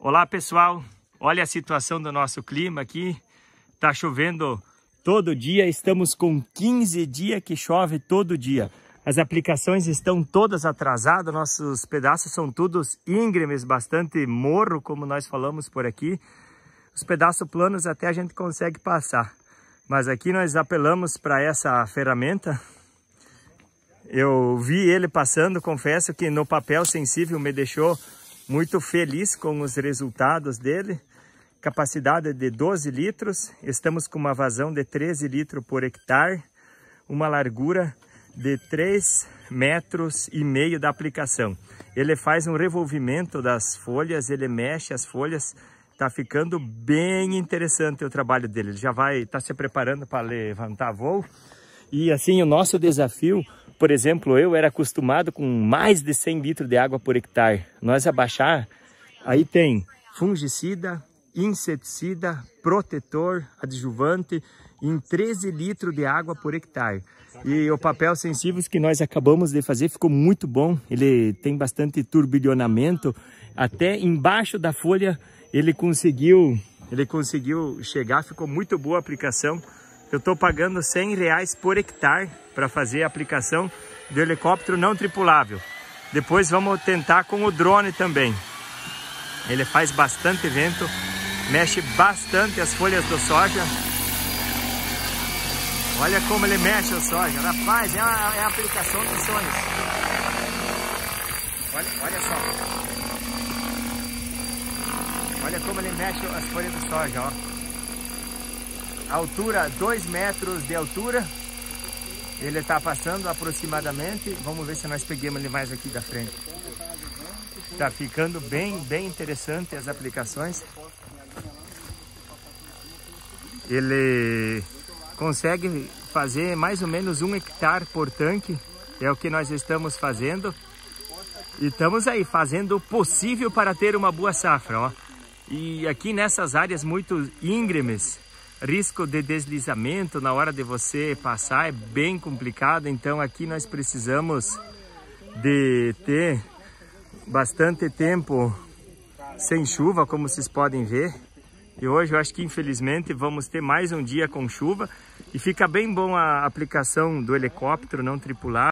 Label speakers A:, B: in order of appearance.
A: Olá pessoal, olha a situação do nosso clima aqui, tá chovendo todo dia, estamos com 15 dias que chove todo dia. As aplicações estão todas atrasadas, nossos pedaços são todos íngremes, bastante morro, como nós falamos por aqui. Os pedaços planos até a gente consegue passar, mas aqui nós apelamos para essa ferramenta. Eu vi ele passando, confesso que no papel sensível me deixou muito feliz com os resultados dele. Capacidade de 12 litros, estamos com uma vazão de 13 litros por hectare, uma largura de 3,5 metros da aplicação. Ele faz um revolvimento das folhas, ele mexe as folhas, está ficando bem interessante o trabalho dele. Ele já vai estar se preparando para levantar voo. E assim, o nosso desafio, por exemplo, eu era acostumado com mais de 100 litros de água por hectare. Nós abaixar, aí tem fungicida, inseticida, protetor, adjuvante, em 13 litros de água por hectare. E o papel sensível que nós acabamos de fazer ficou muito bom. Ele tem bastante turbilhonamento. Até embaixo da folha ele conseguiu chegar, ficou muito boa a aplicação. Eu estou pagando R$100 por hectare para fazer a aplicação do helicóptero não tripulável. Depois vamos tentar com o drone também. Ele faz bastante vento, mexe bastante as folhas do soja. Olha como ele mexe o soja, rapaz, é a aplicação dos sonhos. Olha só. Olha como ele mexe as folhas do soja, ó. Altura, 2 metros de altura. Ele está passando aproximadamente. Vamos ver se nós pegamos ele mais aqui da frente. Está ficando bem interessante as aplicações. Ele consegue fazer mais ou menos 1 hectare por tanque. É o que nós estamos fazendo. E estamos aí fazendo o possível para ter uma boa safra, ó. E aqui nessas áreas muito íngremes, risco de deslizamento na hora de você passar é bem complicado. Então aqui nós precisamos de ter bastante tempo sem chuva, como vocês podem ver. E hoje eu acho que infelizmente vamos ter mais um dia com chuva. E fica bem bom a aplicação do helicóptero não tripulado.